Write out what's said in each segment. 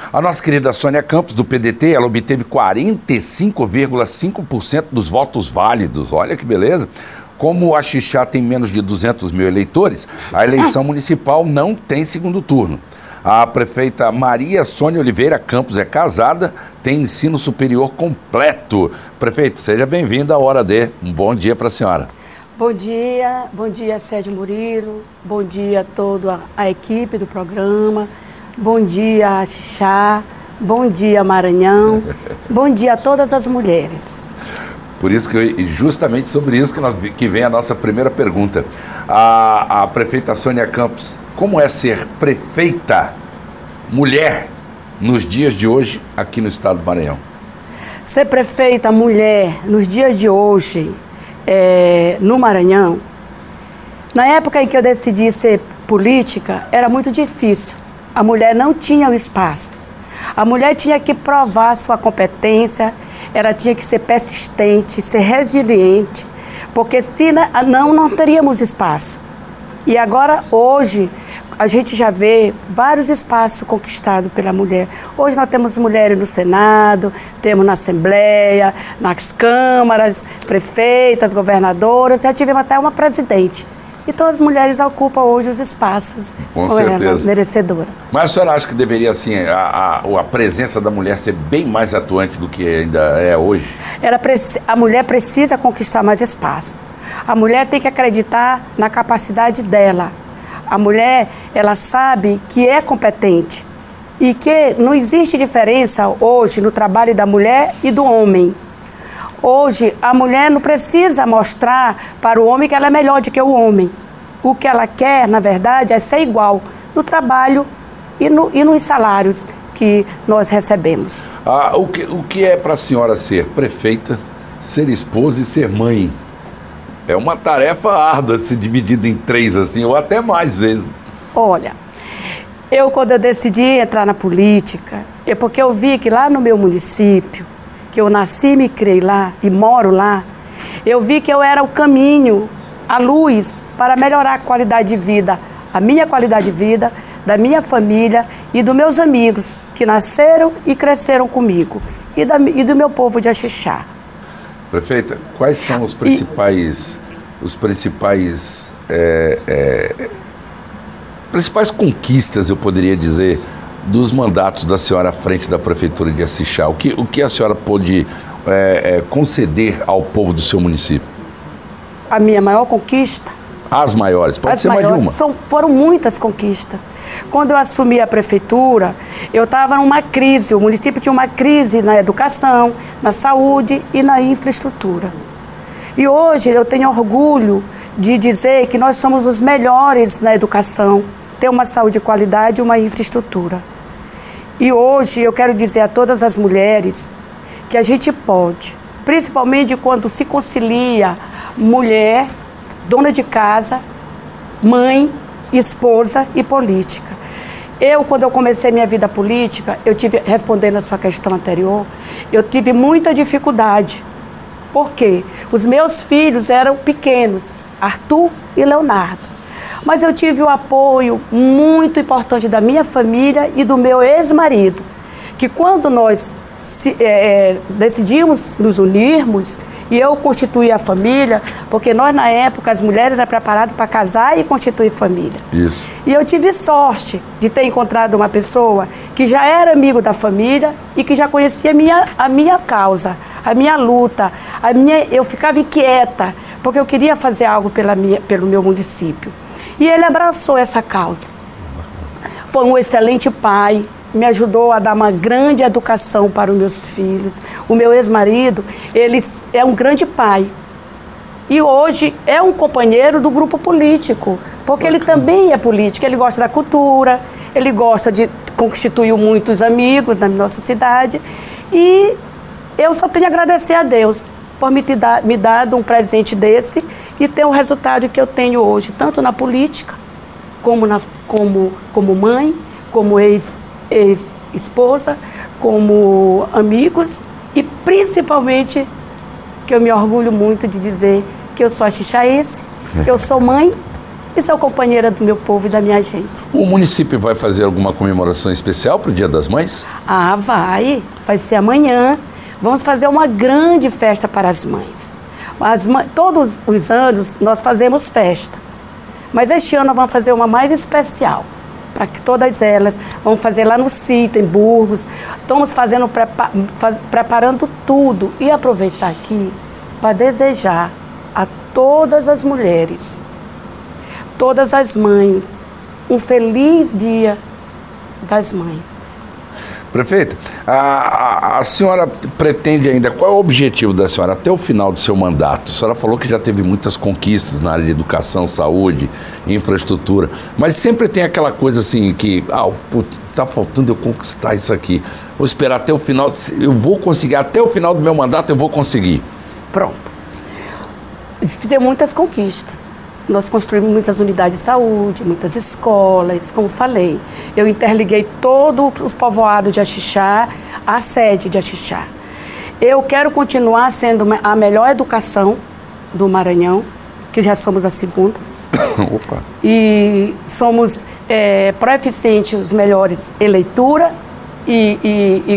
A nossa querida Sônia Campos, do PDT, ela obteve 45,5% dos votos válidos. Olha que beleza. Como a Xixá tem menos de 200 mil eleitores, a eleição municipal não tem segundo turno. A prefeita Maria Sônia Oliveira Campos é casada, tem ensino superior completo. Prefeito, seja bem-vinda à Hora D. Um bom dia para a senhora. Bom dia Sérgio Murilo, bom dia a toda a equipe do programa, bom dia Xixá, bom dia Maranhão, bom dia a todas as mulheres. Por isso que justamente sobre isso que vem a nossa primeira pergunta. A prefeita Sônia Campos, como é ser prefeita mulher nos dias de hoje aqui no estado do Maranhão? Ser prefeita mulher nos dias de hoje no Maranhão, na época em que eu decidi ser política, era muito difícil. A mulher não tinha o espaço. A mulher tinha que provar sua competência, ela tinha que ser persistente, ser resiliente, porque se não teríamos espaço. E agora, hoje, a gente já vê vários espaços conquistados pela mulher. Hoje nós temos mulheres no Senado, temos na Assembleia, nas câmaras, prefeitas, governadoras, já tivemos até uma presidente. Então as mulheres ocupam hoje os espaços. Com certeza. Merecedora. Mas a senhora acha que deveria, assim, a presença da mulher ser bem mais atuante do que ainda é hoje? A mulher precisa conquistar mais espaço. A mulher tem que acreditar na capacidade dela. A mulher, ela sabe que é competente e que não existe diferença hoje no trabalho da mulher e do homem. Hoje, a mulher não precisa mostrar para o homem que ela é melhor do que o homem. O que ela quer, na verdade, é ser igual no trabalho e nos salários que nós recebemos. O que é para a senhora ser prefeita, ser esposa e ser mãe? É uma tarefa árdua, se dividida em 3, assim, ou até mais vezes. Olha, quando eu decidi entrar na política, é porque eu vi que lá no meu município, que eu nasci e me criei lá e moro lá, eu vi que eu era o caminho, a luz para melhorar a qualidade de vida, a minha qualidade de vida, da minha família e dos meus amigos que nasceram e cresceram comigo e do meu povo de Axixá. Prefeita, quais são os principais conquistas, eu poderia dizer, dos mandatos da senhora à frente da Prefeitura de Axixá? O que a senhora pôde conceder ao povo do seu município? A minha maior conquista? As maiores, pode ser mais de uma. Foram muitas conquistas. Quando eu assumi a prefeitura, eu estava numa crise, o município tinha uma crise na educação, na saúde e na infraestrutura. E hoje eu tenho orgulho de dizer que nós somos os melhores na educação, ter uma saúde de qualidade e uma infraestrutura. E hoje eu quero dizer a todas as mulheres que a gente pode, principalmente quando se concilia mulher, dona de casa, mãe, esposa e política. Quando eu comecei minha vida política, respondendo a sua questão anterior, eu tive muita dificuldade. Por quê? Os meus filhos eram pequenos, Arthur e Leonardo. Mas eu tive o apoio muito importante da minha família e do meu ex-marido, que quando nós decidimos nos unirmos, e eu constituí a família, porque nós, na época, as mulheres eram preparadas para casar e constituir família. Isso. E eu tive sorte de ter encontrado uma pessoa que já era amigo da família e que já conhecia a minha causa, a minha luta. Eu ficava inquieta, porque eu queria fazer algo pelo meu município. E ele abraçou essa causa. Foi um excelente pai, me ajudou a dar uma grande educação para os meus filhos. O meu ex-marido, ele é um grande pai. E hoje é um companheiro do grupo político, porque ele também é político, ele gosta da cultura, ele gosta de constituir muitos amigos na nossa cidade. E eu só tenho a agradecer a Deus por me dar um presente desse e ter o resultado que eu tenho hoje, tanto na política, como mãe, como ex-esposa, como amigos e principalmente que eu me orgulho muito de dizer que eu sou axixaense, que eu sou mãe e sou companheira do meu povo e da minha gente. O município vai fazer alguma comemoração especial para o Dia das Mães? Ah, vai ser amanhã. Vamos fazer uma grande festa para as mães. Todos os anos nós fazemos festa, mas este ano nós vamos fazer uma mais especial, para que todas elas, vamos fazer lá no sítio, em Burgos. Estamos preparando tudo e aproveitar aqui para desejar a todas as mulheres, todas as mães, um feliz Dia das Mães. Prefeita, a senhora pretende ainda, qual é o objetivo da senhora até o final do seu mandato? A senhora falou que já teve muitas conquistas na área de educação, saúde, infraestrutura, mas sempre tem aquela coisa assim que, tá faltando eu conquistar isso aqui, vou esperar até o final, eu vou conseguir, até o final do meu mandato eu vou conseguir. Pronto. Tem muitas conquistas. Nós construímos muitas unidades de saúde, muitas escolas, como falei. Eu interliguei todos os povoados de Axixá à sede de Axixá. Eu quero continuar sendo a melhor educação do Maranhão, que já somos a segunda. Opa. E somos proeficientes os melhores em leitura e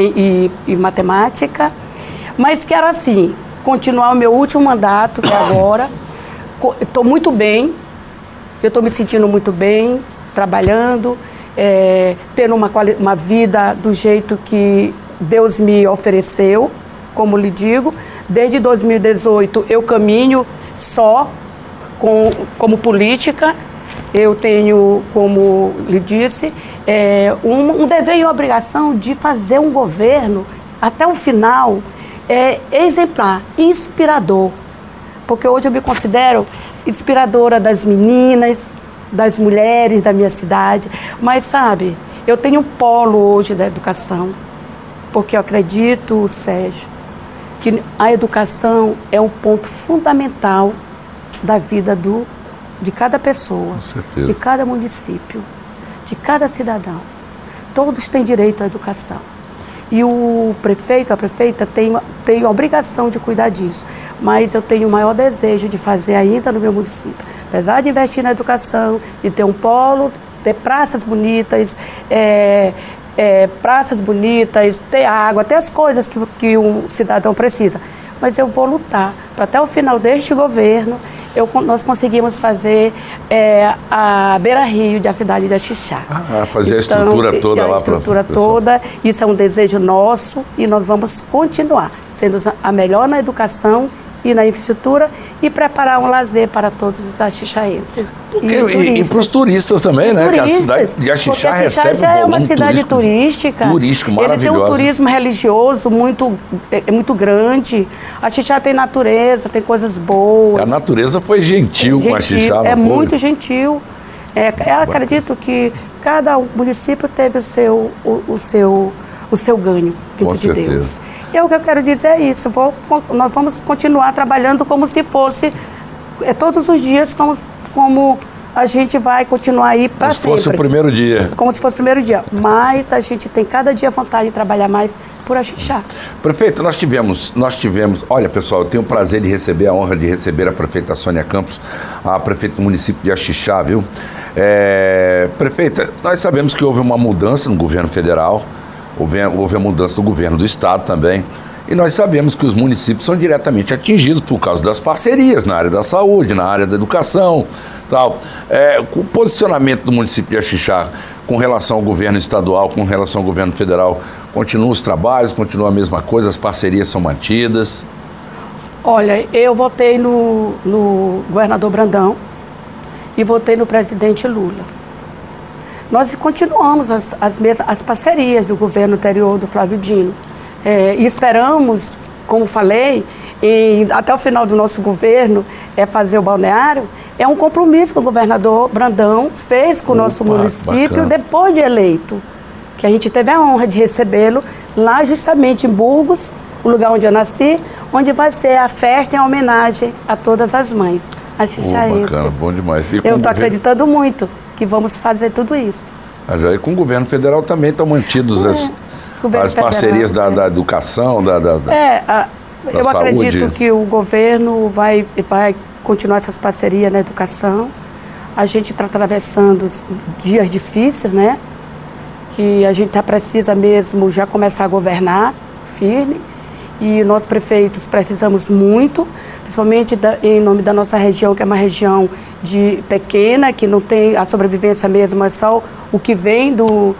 matemática. Mas quero, assim, continuar o meu último mandato, que é agora. Estou muito bem, eu estou me sentindo muito bem, trabalhando, tendo uma vida do jeito que Deus me ofereceu, como lhe digo. Desde 2018 eu caminho só como política. Eu tenho, como lhe disse, um dever e obrigação de fazer um governo até o final exemplar, inspirador. Porque hoje eu me considero inspiradora das meninas, das mulheres da minha cidade. Mas, sabe, eu tenho um polo hoje da educação, porque eu acredito, Sérgio, que a educação é um ponto fundamental da vida de cada pessoa, de cada município, de cada cidadão. Todos têm direito à educação. E o prefeito, a prefeita tem a obrigação de cuidar disso. Mas eu tenho o maior desejo de fazer ainda no meu município. Apesar de investir na educação, de ter um polo, ter praças bonitas, ter água, ter as coisas que um cidadão precisa. Mas eu vou lutar para até o final deste governo nós conseguimos fazer a beira-rio da cidade de Axixá. Fazer a estrutura toda lá. A estrutura toda, isso é um desejo nosso e nós vamos continuar sendo a melhor na educação e na infraestrutura e preparar um lazer para todos os axixaenses. E para os turistas também, né? Que a cidade de Axixá recebe já é uma cidade turística. Turístico, maravilhosa. Ele tem um turismo religioso muito grande. Axixá tem natureza, tem coisas boas. A natureza foi gentil com Axixá. Muito gentil. Eu acredito que cada município teve o seu ganho dentro de Deus. E o que eu quero dizer é isso, nós vamos continuar trabalhando como se fosse todos os dias, como a gente vai continuar aí para sempre. Como se fosse o primeiro dia. Como se fosse o primeiro dia, mas a gente tem cada dia vontade de trabalhar mais por Axixá. Prefeito, nós tivemos, olha pessoal, eu tenho o prazer de receber, a honra de receber a prefeita Sônia Campos, a prefeita do município de Axixá, viu? Prefeita, nós sabemos que houve uma mudança no governo federal, houve a mudança do governo do estado também, e nós sabemos que os municípios são diretamente atingidos por causa das parcerias na área da saúde, na área da educação, tal. O posicionamento do município de Axixá com relação ao governo estadual, com relação ao governo federal, continuam os trabalhos, continua a mesma coisa, as parcerias são mantidas? Olha, eu votei no governador Brandão e votei no presidente Lula. Nós continuamos as parcerias do governo anterior do Flávio Dino. E esperamos, como falei, até o final do nosso governo, fazer o balneário. É um compromisso que o governador Brandão fez com o nosso município, bacana, depois de eleito. Que a gente teve a honra de recebê-lo lá justamente em Burgos, o lugar onde eu nasci, onde vai ser a festa em homenagem a todas as mães axixaenses. Bacana, bom demais. Eu estou acreditando muito que vamos fazer tudo isso. Já com o governo federal também estão mantidos as parcerias da educação, da eu saúde. Acredito que o governo vai continuar essas parcerias na educação. A gente está atravessando dias difíceis, né? Que a gente precisa mesmo já começar a governar firme. E nós prefeitos precisamos muito, principalmente em nome da nossa região, que é uma região pequena, que não tem a sobrevivência mesmo, é só o que vem do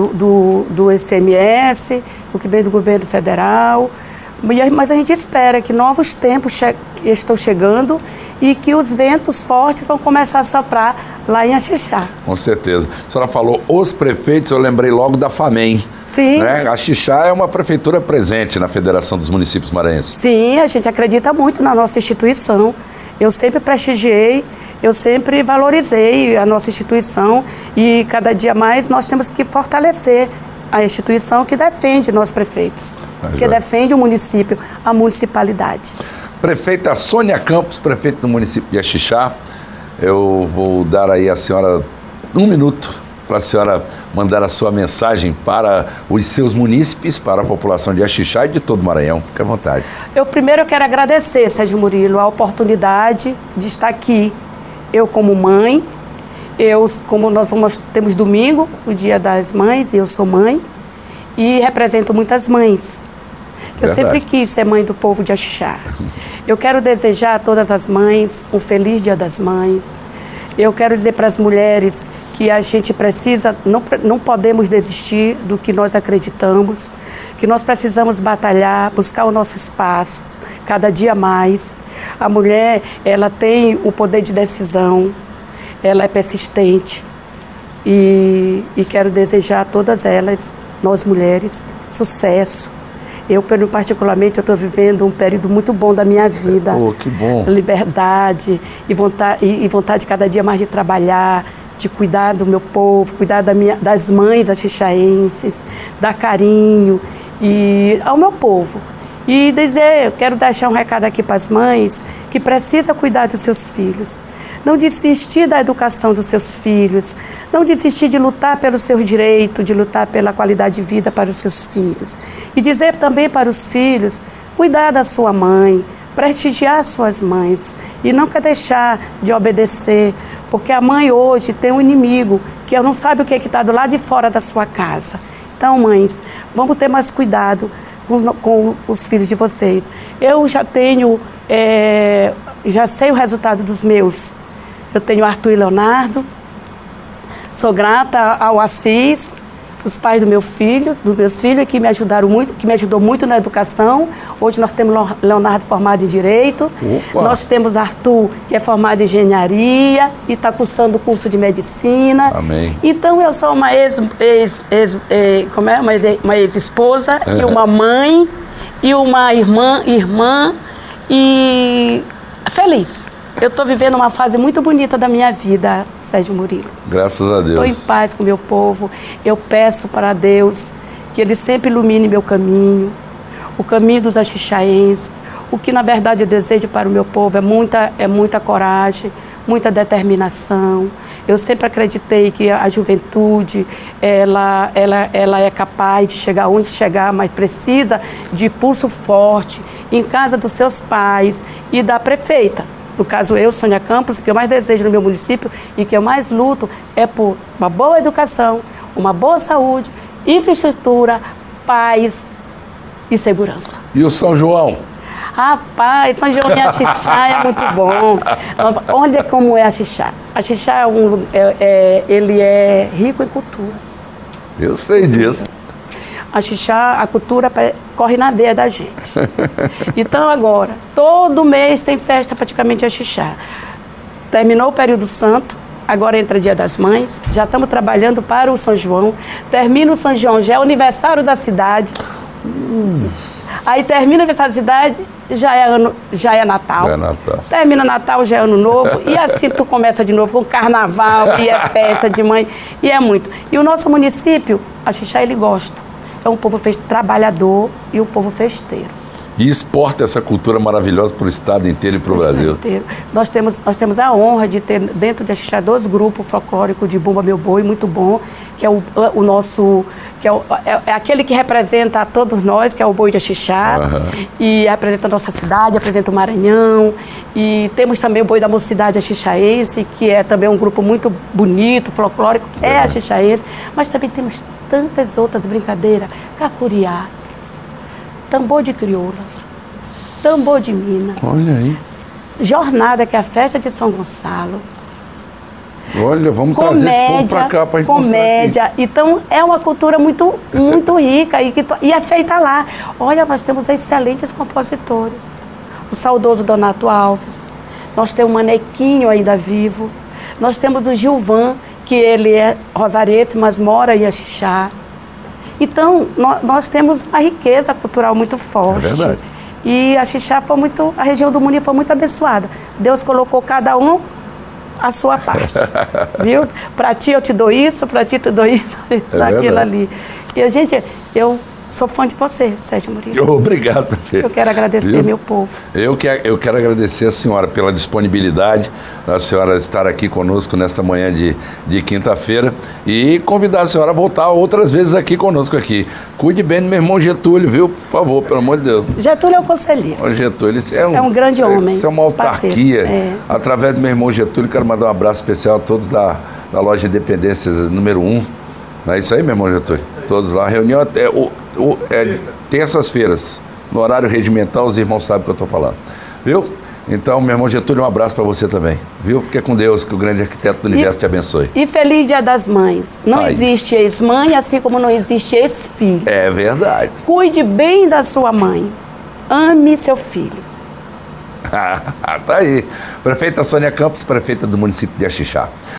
ICMS, o que vem do governo federal. Mas a gente espera que novos tempos estão chegando e que os ventos fortes vão começar a soprar lá em Axixá. Com certeza. A senhora falou os prefeitos, eu lembrei logo da FAMEM. Sim. Né? Axixá é uma prefeitura presente na Federação dos Municípios Maranhenses. Sim, a gente acredita muito na nossa instituição. Eu sempre prestigiei, eu sempre valorizei a nossa instituição e cada dia mais nós temos que fortalecer a instituição que defende nós prefeitos, que defende o município, a municipalidade. Prefeita Sônia Campos, prefeita do município de Axixá, eu vou dar aí a senhora 1 minuto para a senhora mandar a sua mensagem para os seus munícipes, para a população de Axixá e de todo o Maranhão. Fique à vontade. Eu primeiro quero agradecer, Sérgio Murilo, a oportunidade de estar aqui. Eu como mãe, como nós temos domingo, o Dia das Mães, e eu sou mãe, e represento muitas mães. Eu sempre quis ser mãe do povo de Axixá. Eu quero desejar a todas as mães um feliz Dia das Mães. Eu quero dizer para as mulheres que a gente precisa, não podemos desistir do que nós acreditamos, que nós precisamos batalhar, buscar o nosso espaço, cada dia mais. A mulher, ela tem o poder de decisão, ela é persistente e quero desejar a todas elas, nós mulheres, sucesso. Eu, particularmente, eu estou vivendo um período muito bom da minha vida. Oh, que bom. Liberdade e vontade cada dia mais de trabalhar, de cuidar do meu povo, cuidar das mães axixaenses, dar carinho ao meu povo. E eu quero deixar um recado aqui para as mães que precisam cuidar dos seus filhos. Não desistir da educação dos seus filhos, não desistir de lutar pelos seus direitos, de lutar pela qualidade de vida para os seus filhos. E dizer também para os filhos, cuidar da sua mãe, prestigiar suas mães e nunca deixar de obedecer, porque a mãe hoje tem um inimigo que não sabe o que está do lado de fora da sua casa. Então, mães, vamos ter mais cuidado com os filhos de vocês. Eu já sei o resultado dos meus. Eu tenho Arthur e Leonardo, sou grata ao Assis, os pais dos meus filhos, que me ajudaram muito, que me ajudou muito na educação. Hoje nós temos Leonardo formado em Direito. Opa. Nós temos Arthur, que é formado em Engenharia e está cursando o curso de Medicina. Amém. Então eu sou uma ex-esposa e uma mãe e uma irmã e feliz. Eu estou vivendo uma fase muito bonita da minha vida, Sérgio Murilo. Graças a Deus. Estou em paz com o meu povo. Eu peço para Deus que Ele sempre ilumine meu caminho, o caminho dos axixaenses. O que, na verdade, eu desejo para o meu povo é muita coragem, muita determinação. Eu sempre acreditei que a juventude, ela é capaz de chegar onde chegar, mas precisa de pulso forte em casa dos seus pais e da prefeita. No caso, eu, Sônia Campos, o que eu mais desejo no meu município e que eu mais luto é por uma boa educação, uma boa saúde, infraestrutura, paz e segurança. E o São João? Rapaz, São João em Axixá é muito bom. Onde é como é Axixá? Axixá ele é rico em cultura. Eu sei disso. Axixá, a cultura corre na veia da gente. Então agora, todo mês tem festa praticamente em Axixá. Terminou o período santo, agora entra Dia das Mães, já estamos trabalhando para o São João. Termina o São João, já é o aniversário da cidade. Aí termina o aniversário da cidade, já é Natal. Já é Natal. Termina Natal, já é Ano Novo. E assim tu começa de novo com Carnaval, e é festa de mãe, e é muito. E o nosso município, Axixá, ele gosta. É um povo trabalhador e um povo festeiro. e exporta essa cultura maravilhosa para o estado inteiro e para o Brasil. Inteiro. Nós temos a honra de ter dentro de Axixá 2 grupos folclóricos de Bumba Meu Boi, muito bom, que é o nosso, que é aquele que representa a todos nós, que é o Boi de Axixá, e representa a nossa cidade, representa o Maranhão, e temos também o Boi da Mocidade Axixaense, que é também um grupo muito bonito, folclórico, é axixaense, mas também temos tantas outras brincadeiras, cacuriá, tambor de crioula, tambor de mina. Olha aí. Jornada, que é a festa de São Gonçalo. Olha, vamos trazer esse povo para cá para a gente comédia. Então, é uma cultura muito rica e é feita lá. Olha, nós temos excelentes compositores. O saudoso Donato Alves. Nós temos o Manequinho ainda vivo. Nós temos o Gilvan, que ele é rosarense, mas mora em Axixá. Então, nós temos uma riqueza cultural muito forte. É verdade. E Axixá foi muito, a região do Muni foi muito abençoada. Deus colocou cada um a sua parte, viu? Para ti eu te dou isso, para ti eu te dou isso, daquilo ali. E eu sou fã de você, Sérgio Murilo. Obrigado, Pepe. Eu quero agradecer, meu povo. Eu quero agradecer a senhora pela disponibilidade, a senhora estar aqui conosco nesta manhã de quinta-feira e convidar a senhora a voltar outras vezes aqui conosco aqui. Cuide bem do meu irmão Getúlio, viu? Por favor, pelo amor de Deus. Getúlio é o conselheiro. O Getúlio é um grande homem. Isso é uma autarquia. Através do meu irmão Getúlio, quero mandar um abraço especial a todos da loja de dependências número 1. Não é isso aí, meu irmão Getúlio? Todos lá. Reunião até terças-feiras, no horário regimental, os irmãos sabem o que eu estou falando. Viu? Então, meu irmão Getúlio, um abraço para você também. Viu? Fique com Deus, que o grande arquiteto do universo te abençoe. E feliz Dia das Mães. Não existe ex-mãe, assim como não existe ex-filho. É verdade. Cuide bem da sua mãe. Ame seu filho. Tá aí. Prefeita Sônia Campos, prefeita do município de Axixá.